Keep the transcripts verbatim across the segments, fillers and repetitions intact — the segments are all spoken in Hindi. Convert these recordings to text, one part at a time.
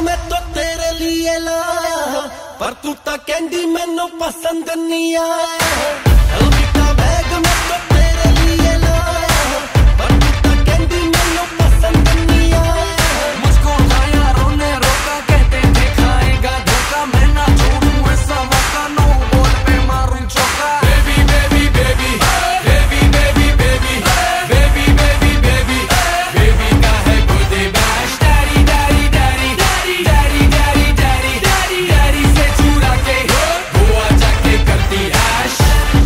मैं तो तेरे लिए लाया, पर तू तो कैंडी मैनू पसंद नहीं आया। अलविदा बैग मैं तो तेरे लिए लाया, पर तू तो कैंडी मैनू पसंद नहीं आया। मुझको यारों ने रोका, कहते थे खाएगा धोखा, मैं ना छोड़ूं ऐसा मौका, नो बॉल पे मारूं चौका। Baby baby baby baby baby baby baby baby baby baby का है गुदे बैश। Daddy daddy daddy daddy daddy daddy daddy daddy daddy से चुरा के गोवा जाके करती ऐश।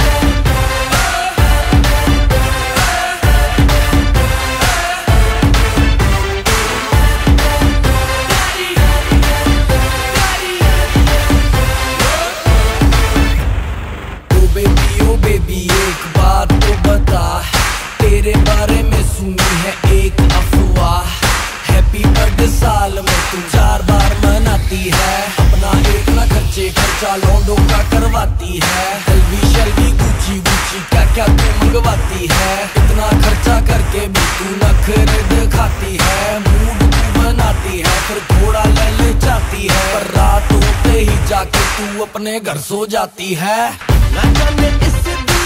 ओ बेबी ओ बेबी एक बात तो बता, तेरे बारे में सुनी है एक अफवाह। हैप्पी बर्थडे साल में तू चार बार मनाती है, अपना एक ना खर्चे खर्चा लौंडों का करवाती है। एलवी शेलवी गुची गुची क्या क्या तू मंगवाती है, इतना खर्चा करके भी तू नखरे दिखाती है। मूड तू बनाती है फिर थोड़ा ले ले जाती है, पर रात होते ही जाके तू अपने घर सो जाती है। ना जाने इस